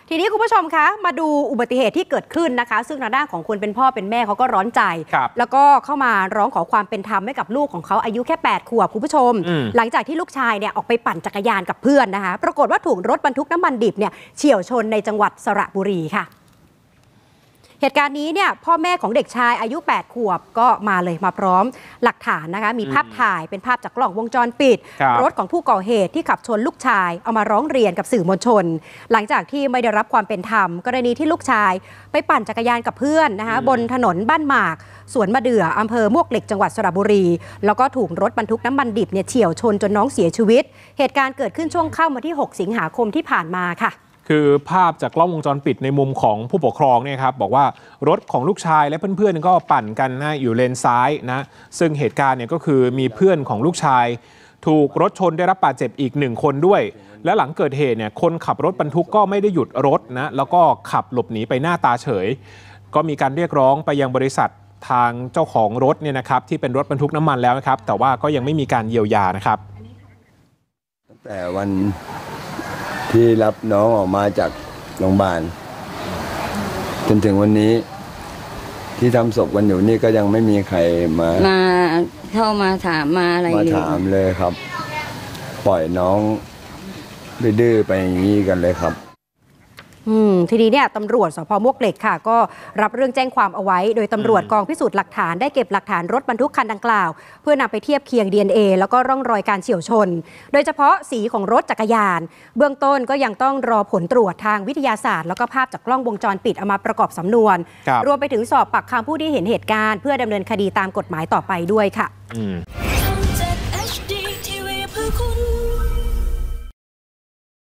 ทีนี้คุณผู้ชมคะมาดูอุบัติเหตุที่เกิดขึ้นนะคะซึ่งทางด้านของคนเป็นพ่อเป็นแม่เขาก็ร้อนใจแล้วก็เข้ามาร้องขอความเป็นธรรมให้กับลูกของเขาอายุแค่8 ขวบคุณผู้ชมหลังจากที่ลูกชายเนี่ยออกไปปั่นจักรยานกับเพื่อนนะคะปรากฏว่าถูกรถบรรทุกน้ำมันดิบเนี่ยเฉี่ยวชนในจังหวัดสระบุรีค่ะเหตุการณ์นี้เนี่ยพ่อแม่ของเด็กชายอายุ8 ขวบก็มาเลยมาพร้อมหลักฐานนะคะมีภาพถ่ายเป็นภาพจากกล้องวงจรปิดรถของผู้ก่อเหตุที่ขับชนลูกชายเอามาร้องเรียนกับสื่อมวลชนหลังจากที่ไม่ได้รับความเป็นธรรมกรณีที่ลูกชายไปปั่นจักรยานกับเพื่อนนะคะบนถนนบ้านหมากสวนมะเดื่ออำเภอมวกเหล็กจังหวัดสระบุรีแล้วก็ถูกรถบรรทุกน้ำมันดิบเนี่ยเฉี่ยวชนจนน้องเสียชีวิตเหตุการณ์เกิดขึ้นช่วงค่ำวันที่6 สิงหาคมที่ผ่านมาค่ะคือภาพจากกล้องวงจรปิดในมุมของผู้ปกครองเนี่ยครับบอกว่ารถของลูกชายและเพื่อนๆก็ปั่นกันนะอยู่เลนซ้ายนะซึ่งเหตุการณ์เนี่ยก็คือมีเพื่อนของลูกชายถูกรถชนได้รับบาดเจ็บอีก1 คนด้วยและหลังเกิดเหตุเนี่ยคนขับรถบรรทุกก็ไม่ได้หยุดรถนะแล้วก็ขับหลบหนีไปหน้าตาเฉยก็มีการเรียกร้องไปยังบริษัททางเจ้าของรถเนี่ยนะครับที่เป็นรถบรรทุกน้ำมันแล้วนะครับแต่ว่าก็ยังไม่มีการเยียวยานะครับแต่วันที่รับน้องออกมาจากโรงพยาบาลจนถึงวันนี้ที่ทำศพกันอยู่นี่ก็ยังไม่มีใครมาเข้ามาถามมาอะไรมาถามเลยครับปล่อยน้องดื้อไปอย่างนี้กันเลยครับทีนี้เนี่ยตำรวจสพ.มวกเหล็กค่ะก็รับเรื่องแจ้งความเอาไว้โดยตำรวจกองพิสูจน์หลักฐานได้เก็บหลักฐานรถบรรทุกคันดังกล่าวเพื่อนำไปเทียบเคียง DNA แล้วก็ร่องรอยการเฉี่ยวชนโดยเฉพาะสีของรถจักรยานเบื้องต้นก็ยังต้องรอผลตรวจทางวิทยาศาสตร์แล้วก็ภาพจากกล้องวงจรปิดเอามาประกอบสำนวนรวมไปถึงสอบปากคำผู้ที่เห็นเหตุการณ์เพื่อดำเนินคดีตามกฎหมายต่อไปด้วยค่ะ